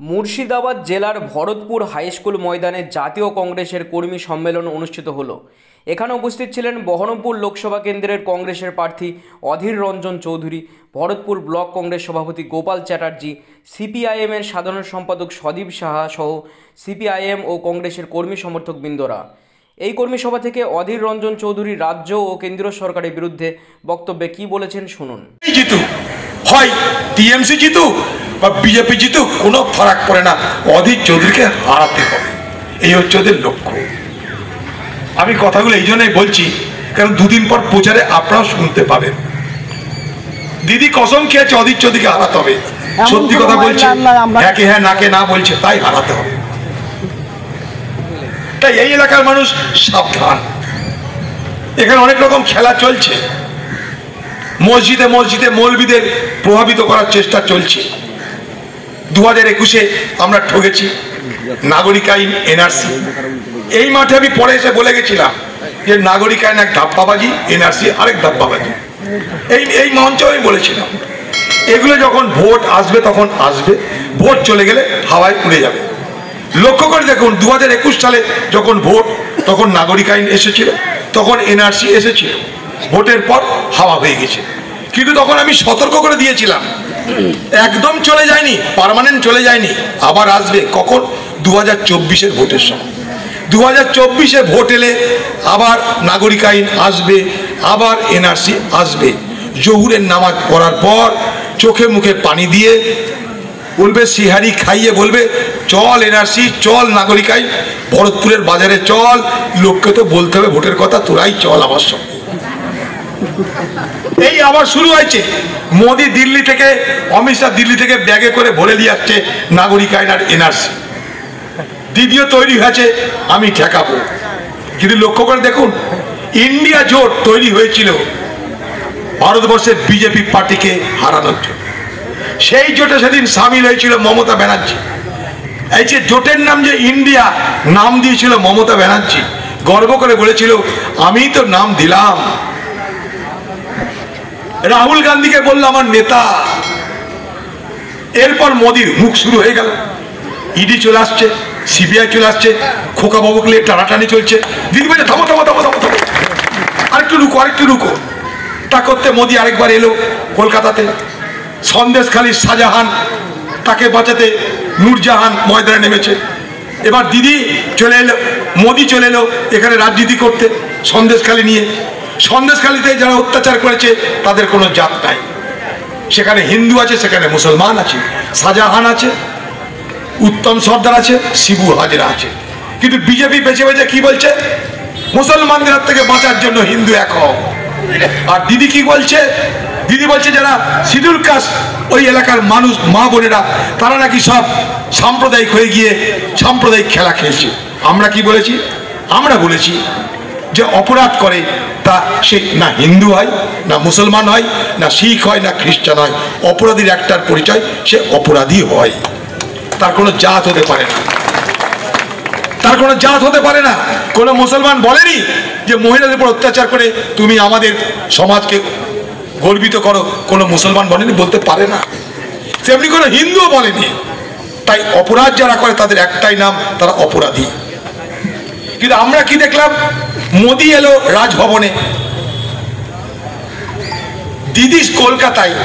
মুর্শিদাবাদ জেলার ভরতপুর হাইস্কুল ময়দানে জাতীয় কংগ্রেসের কর্মী সম্মেলন অনুষ্ঠিত হলো। এখানে উপস্থিত ছিলেন বহরমপুর লোকসভা কেন্দ্রের কংগ্রেসের প্রার্থী অধীর রঞ্জন চৌধুরী, ভরতপুর ব্লক কংগ্রেস সভাপতি গোপাল চ্যাটার্জি, সিপিআইএমের সাধারণ সম্পাদক সদীপ সাহা সহ সিপিআইএম ও কংগ্রেসের কর্মী সমর্থক বৃন্দরা। এই কর্মী সভা থেকে অধীর রঞ্জন চৌধুরী রাজ্য ও কেন্দ্রীয় সরকারের বিরুদ্ধে বক্তব্যে কি বলেছেন শুনুন। হয় টিএমসি জিতু বা বিজেপি জিতু, কোনো ফারাক পড়ে না, অধীর চৌধুরীকে হারাতে হবে, এই হচ্ছে ওদের লক্ষ্য। আমি কথাগুলো এই জন্যই বলছি কারণ দুদিন পর প্রচারে আপনারাও শুনতে পাবেন। দিদি কসম খেয়েছে অধীর চৌধুরীকে হারাতে হবে, সত্যি কথা বলছে, হ্যাঁ হ্যাঁ নাকে না বলছে, তাই হারাতে হবে। তাই এই এলাকার মানুষ সাবধান, এখানে অনেক রকম খেলা চলছে, মসজিদে মসজিদে মৌলবীদের প্রভাবিত করার চেষ্টা চলছে। 2021-এ আমরা ঠকেছি, নাগরিক আইন এনআরসি, এই মাঠে আমি পরে এসে বলে গেছিলাম যে নাগরিক আইন এক ধাপ্পাবাজি, এনআরসি আরেক ধাপ্পাবাজি, এই মঞ্চে আমি বলেছিলাম। এগুলো যখন ভোট আসবে তখন আসবে, ভোট চলে গেলে হাওয়ায় উড়ে যাবে। লক্ষ্য করে দেখুন 2021 সালে যখন ভোট, তখন নাগরিক আইন এসেছিল, তখন এনআরসি এসেছিল, ভোটের পর হাওয়া হয়ে গেছে। কিন্তু তখন আমি সতর্ক করে দিয়েছিলাম একদম চলে যায়নি, পার্মানেন্ট চলে যায়নি, আবার আসবে। কখন? 2024-এর ভোটের সময়। 2024-এ ভোট এলে আবার নাগরিক আইন আসবে, আবার এনআরসি আসবে। জহুরের নামাজ পড়ার পর চোখে মুখে পানি দিয়ে বলবে, সিহারি খাইয়ে বলবে, চল এনআরসি, চল নাগরিক আইন, ভরতপুরের বাজারে চল। লোককে তো বলতে হবে ভোটের কথা, তোরাই চল আমার সঙ্গে। এই আবার শুরু হয়েছে, মোদি দিল্লি থেকে, অমিত শাহ দিল্লি থেকে ব্যাগে করে ভরে নিয়ে আসছে নাগরিক আইন আর এনআরসি। দ্বিতীয় তৈরি হয়েছে আমি ঠেকাবো। কিন্তু লক্ষ্য করে দেখুন, ইন্ডিয়া জোট তৈরি হয়েছিল ভারতবর্ষের বিজেপি পার্টিকে হারানোর জন্য। সেই জোটে সেদিন সামিল হয়েছিল মমতা ব্যানার্জি। এই যে জোটের নাম যে ইন্ডিয়া, নাম দিয়েছিল মমতা ব্যানার্জি, গর্ব করে বলেছিল আমি তো নাম দিলাম। রাহুল গান্ধীকে বললো আমার নেতা। এরপর মোদির মুখ শুরু হয়ে গেল, ইডি চলে আসছে, সিবিআই চলে আসছে, খোকা বাবুকে টানাটানি চলছে। দিদি বলছে থামো থামো থামো থামো থামো, আরেকটু রুকো আরেকটু রুকো। তা করতে মোদি আরেকবার এলো কলকাতাতে, সন্দেশখালীর শাহজাহান, তাকে বাঁচাতে নূরজাহান ময়দানে নেমেছে। এবার দিদি চলে এলো, মোদি চলে এলো এখানে রাজনীতি করতে সন্দেশখালী নিয়ে। সন্দেশখালীতে যারা অত্যাচার করেছে তাদের কোনো জাত নাই, সেখানে হিন্দু আছে, সেখানে মুসলমান আছে, শাহজাহান আছে, উত্তম সর্দার আছে, শিবু হাজরা আছে। কিন্তু বিজেপি বেছে বেছে কি বলছে, মুসলমানদের হাত থেকে বাঁচার জন্য হিন্দু এক হও। আর দিদি কি বলছে, দিদি বলছে যারা শিডিউল কাস্ট ওই এলাকার মানুষ, মা বোনেরা, তারা নাকি সব সাম্প্রদায়িক হয়ে গিয়ে সাম্প্রদায়িক খেলা খেলছে। আমরা কি বলেছি? আমরা বলেছি যে অপরাধ করে তা সে না হিন্দু হয়, না মুসলমান হয়, না শিখ হয়, না খ্রিস্টান হয়। অপরাধীর একটার পরিচয়, সে অপরাধী হয়, তার কোনো জাত হতে পারে না, তার কোনো জাত হতে পারে না। কোনো মুসলমান বলেনি যে মহিলাদের উপর অত্যাচার করে তুমি আমাদের সমাজকে গর্বিত করো, কোনো মুসলমান বলেনি, বলতে পারে না। তেমনি কোনো হিন্দুও বলেনি। তাই অপরাধ যারা করে তাদের একটাই নাম, তারা অপরাধী। কিন্তু আমরা কি দেখলাম, মোদি এলো রাজভবনে, দিদি কলকাতায়,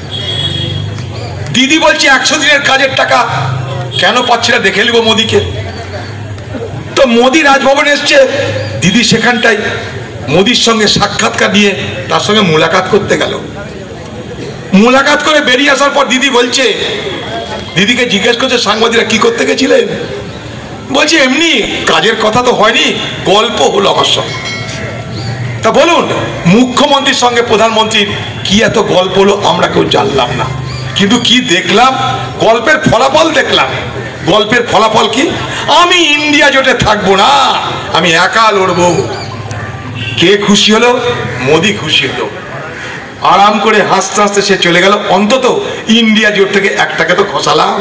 দিদি বলছে 100 দিনের কাজের টাকা কেন পাচ্ছি না, দেখে নেবো মোদিকে। তো মোদি রাজভবনে এসছে, দিদি সেখানটাই মোদির সঙ্গে সাক্ষাৎকার নিয়ে তার সঙ্গে মুলাকাত করতে গেল। মুলাকাত করে বেরিয়ে আসার পর দিদি বলছে, দিদিকে জিজ্ঞেস করছে সাংবাদিকরা কি করতে গেছিলেন, বলছে এমনি কাজের কথা তো হয়নি, গল্প হলো আমার সঙ্গে। তা বলুন, মুখ্যমন্ত্রীর সঙ্গে প্রধানমন্ত্রীর কি এত গল্প হলো আমরা কেউ জানলাম না। কিন্তু কি দেখলাম, গল্পের ফলাফল দেখলাম। গল্পের ফলাফল কি? আমি ইন্ডিয়া জোটে থাকবো না, আমি একা লড়বো। কে খুশি হলো? মোদি খুশি হলো। আরাম করে হাসতে হাসতে সে চলে গেল, অন্তত ইন্ডিয়া জোট থেকে একটাকে তো খসালাম।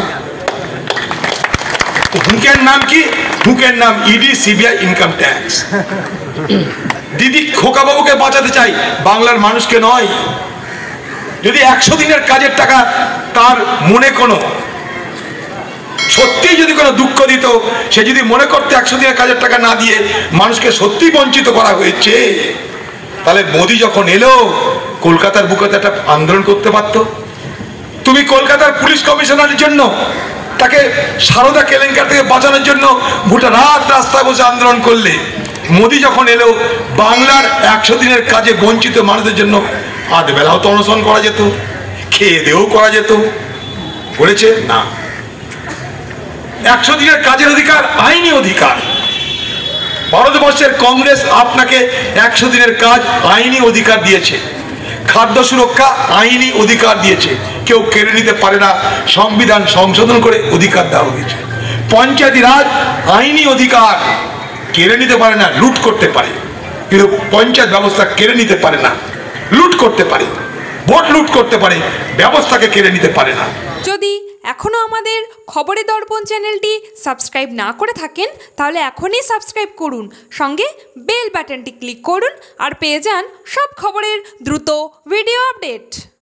হুকের নাম কি? হুকের নাম ইডি, সিবিআই, ইনকাম ট্যাক্স। দিদি খোকা বাবুকে বাঁচাতে চাই, বাংলার মানুষকে নয়। যদি 100 দিনের কাজের টাকা তার মনে কোনো সত্যিই যদি কোনো দুঃখ দিত, সে যদি মনে করতে 100 দিনের কাজের টাকা না দিয়ে মানুষকে সত্যি বঞ্চিত করা হয়েছে, তাহলে মোদি যখন এলো কলকাতার বুকে একটা আন্দোলন করতে পারতো। তুমি কলকাতার পুলিশ কমিশনারের জন্য, তাকে সারদা কেলেঙ্কারি থেকে বাঁচানোর জন্য গোটা রাত রাস্তায় বসে আন্দোলন করলে। মোদি যখন এলো বাংলার 100 দিনের কাজে বঞ্চিত মানুষদের জন্য আধ বেলাও তো অনশন করা যেত, খেয়ে দেও করা যেত, বলেছে না। 100 দিনের কাজের অধিকার আইনি অধিকার। ভারতবর্ষের কংগ্রেস আপনাকে 100 দিনের কাজ আইনি অধিকার দিয়েছে, খাদ্য সুরক্ষা আইনি অধিকার দিয়েছে, কেউ কেড়ে নিতে পারে না। সংবিধান সংশোধন করে অধিকার দেওয়া হয়েছে। পঞ্চায়েতি রাজ আইনি অধিকার, কেড়ে নিতে পারে না, লুট করতে পারে, কিন্তু পঞ্চায়েত ব্যবস্থা কেড়ে নিতে পারে না, লুট করতে পারে, ভোট লুট করতে পারে, ব্যবস্থাকে কেড়ে নিতে পারে না। যদি এখনও আমাদের খবরের দর্পণ চ্যানেলটি সাবস্ক্রাইব না করে থাকেন তাহলে এখনই সাবস্ক্রাইব করুন, সঙ্গে বেল বাটনটি ক্লিক করুন আর পেয়ে যান সব খবরের দ্রুত ভিডিও আপডেট।